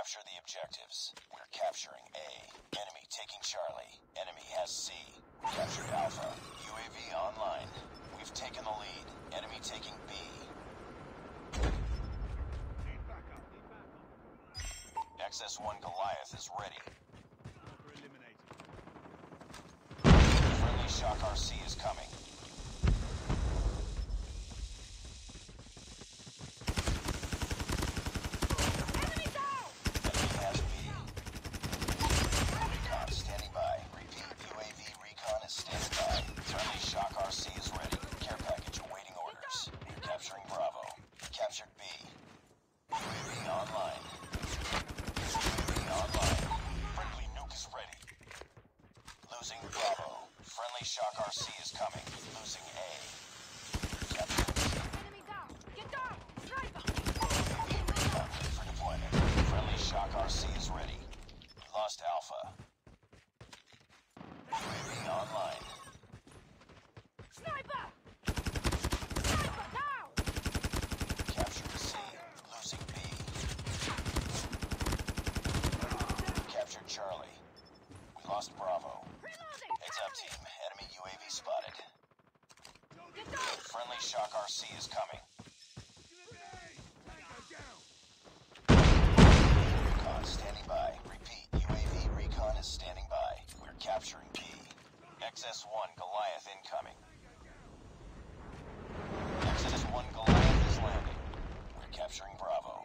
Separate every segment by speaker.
Speaker 1: Capture the objectives. We're capturing A. Enemy taking Charlie. Enemy has C. We captured Alpha. UAV online. We've taken the lead. Enemy taking B. XS-1 Goliath is ready. Friendly Shock RC is coming. Bravo. Friendly Shock RC is coming. Losing A.
Speaker 2: Enemy down! Get down! Sniper!
Speaker 1: Recon for deployment. Friendly Shock RC is ready. We lost Alpha. UAV online.
Speaker 2: Sniper! Sniper down!
Speaker 1: Captured C. Losing B. Captured Charlie. We lost Bravo. Heads up, team. Enemy UAV spotted. Friendly Shock RC is coming. Recon standing by. Repeat, UAV recon is standing by. We're capturing B. XS-1 Goliath incoming. XS-1 Goliath is landing. We're capturing Bravo.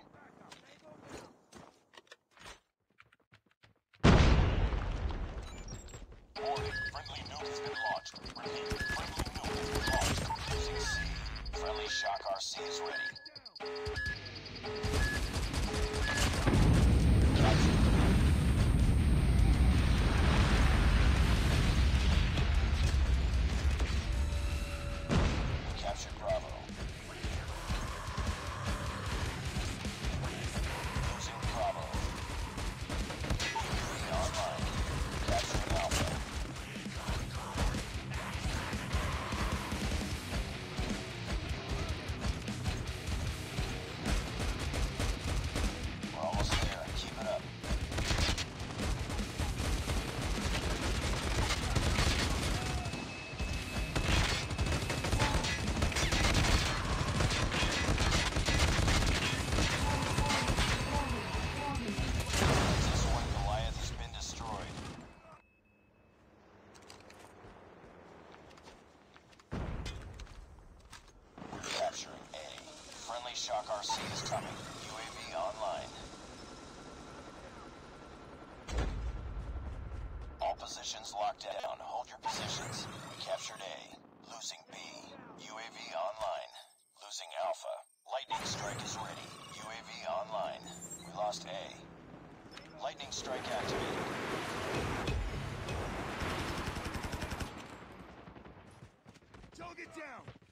Speaker 1: Friendly nuke has been launched. Repeat, friendly nuke has been launched. Losing C. Friendly Shock RC is ready. We captured Bravo. Losing Bravo. UAV online. Capturing Alpha. We're almost there. Keep it up. XS-1 Goliath has been destroyed. We're capturing A. Friendly Shock RC is coming. UAV online. All positions locked down. Hold your positions. We captured A. Losing B. UAV online. Losing Alpha. Lightning Strike is ready. UAV online. We lost A. Lightning Strike activated.
Speaker 3: Target down!